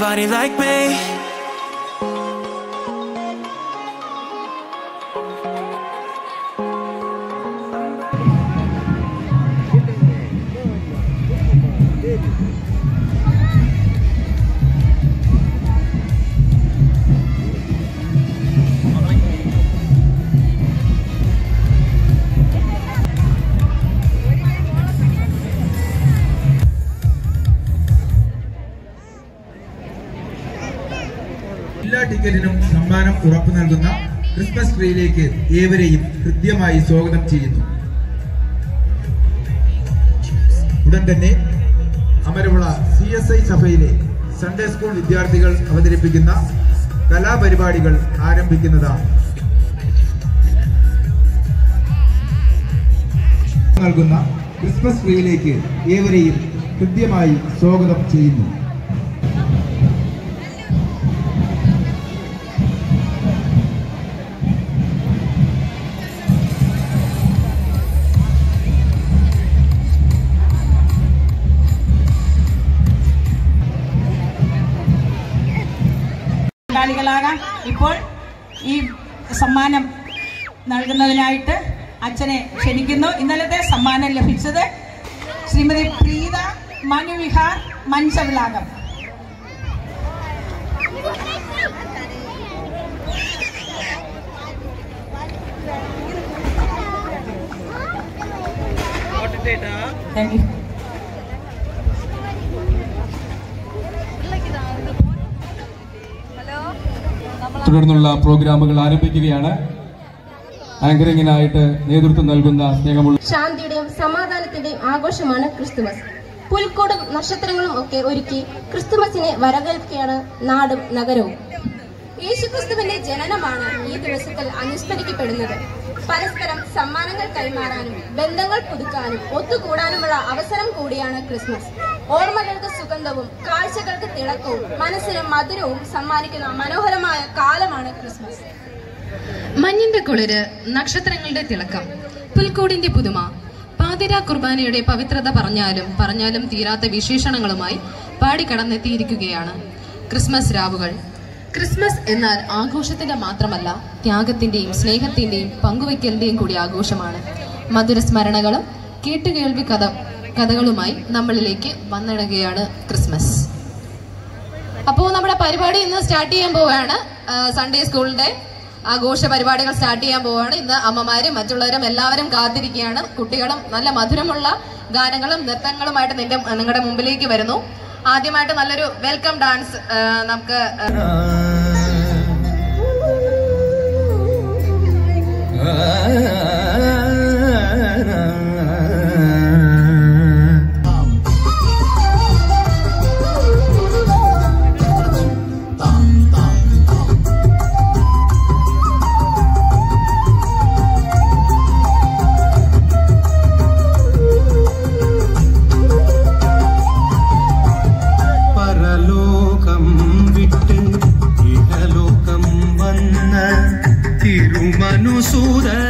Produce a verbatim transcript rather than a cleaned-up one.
anybody like me. എല്ലാ ടിക്കറ്റിനും സമ്മാനം ഉറപ്പു നൽകുന്ന ക്രിസ്മസ് ട്രീയിലേക്ക് ഏവരെയും ഹൃദ്യമായി സ്വാഗതം ചെയ്യുന്നു. ഉടൻ തന്നെ അമരവിള സി എസ് ഐ സഭയിലെ സൺഡേ സ്കൂൾ വിദ്യാർത്ഥികൾ അവതരിപ്പിക്കുന്ന കലാപരിപാടികൾ ആരംഭിക്കുന്നതാണ്. നൽകുന്ന ക്രിസ്മസ് ട്രീയിലേക്ക് ഏവരെയും ഹൃദ്യമായി സ്വാഗതം ചെയ്യുന്നു. ാകാം ഇപ്പോൾ ഈ സമ്മാനം നൽകുന്നതിനായിട്ട് അച്ഛനെ ക്ഷണിക്കുന്നു. ഇന്നലത്തെ സമ്മാനം ലഭിച്ചത് ശ്രീമതി പ്രീത മനുവിഹാർ മഞ്ചവിളാകം. Thank you. തുടർന്നുള്ള പ്രോഗ്രാമുകൾ ആരംഭിക്കുകയാണ്. ആങ്കറിംഗിനായിട്ട് നേതൃത്വം നൽകുന്ന സ്നേഹമുള്ള ശാന്തിയുടെയും സമാധാനത്തിന്റെയും ആഘോഷമാണ് ക്രിസ്തുമസ്. പുൽക്കൂടും നക്ഷത്രങ്ങളും ഒക്കെ ഒരുക്കി ക്രിസ്തുമസിനെ വരവേൽക്കുകയാണ് നാടും നഗരവും. യേശുക്രിസ്തുവിന്റെ ജനനമാണ് ഈ ദിവസത്തിൽ അനുസ്മരിക്കപ്പെടുന്നത്. പരസ്പരം സമ്മാനങ്ങൾ കൈമാറാനും ബന്ധങ്ങൾ പുതുക്കാനും ഒത്തുകൂടാനുമുള്ള അവസരം കൂടിയാണ് ക്രിസ്മസ്. ഓർമ്മകൾക്ക് സുഗന്ധവും കാഴ്ചകൾക്ക് തിളക്കവും മനസ്സിന് മധുരവും സമ്മാനിക്കുന്ന മനോഹരമായ കാലമാണ് ക്രിസ്മസ്. മഞ്ഞിന്റെ കുളിര്, നക്ഷത്രങ്ങളുടെ തിളക്കം, പുൽക്കൂടിന്റെ പുതുമ, പാതിര കുർബാനയുടെ പവിത്രത പറഞ്ഞാലും പറഞ്ഞാലും തീരാത്ത വിശേഷണങ്ങളുമായി പാടിക്കടന്നെത്തിയിരിക്കുകയാണ് ക്രിസ്മസ് രാവുകൾ. ക്രിസ്മസ് എന്നാൽ ആഘോഷത്തിന്റെ മാത്രമല്ല, ത്യാഗത്തിന്റെയും സ്നേഹത്തിന്റെയും പങ്കുവയ്ക്കലിന്റെയും കൂടി ആഘോഷമാണ്. മധുരസ്മരണകളും കേട്ടുകേൾവി കഥ കഥകളുമായി നമ്മളിലേക്ക് വന്നിടുകയാണ് ക്രിസ്മസ്. അപ്പോൾ നമ്മുടെ പരിപാടി ഇന്ന് സ്റ്റാർട്ട് ചെയ്യാൻ പോവുകയാണ്. സൺഡേ സ്കൂളിന്റെ ആഘോഷ പരിപാടികൾ സ്റ്റാർട്ട് ചെയ്യാൻ പോവുകയാണ്. ഇന്ന് അമ്മമാരും മറ്റുള്ളവരും എല്ലാവരും കാത്തിരിക്കുകയാണ്. കുട്ടികളും നല്ല മധുരമുള്ള ഗാനങ്ങളും നൃത്തങ്ങളുമായിട്ട് നിന്റെ നിങ്ങളുടെ മുമ്പിലേക്ക് വരുന്നു. ആദ്യമായിട്ട് നല്ലൊരു വെൽക്കം ഡാൻസ് നമുക്ക് തിരുമനുസൂദ